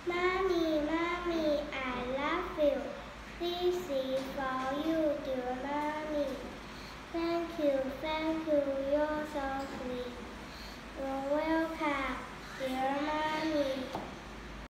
Mommy, Mommy, I love you. This is for you, dear Mommy. Thank you,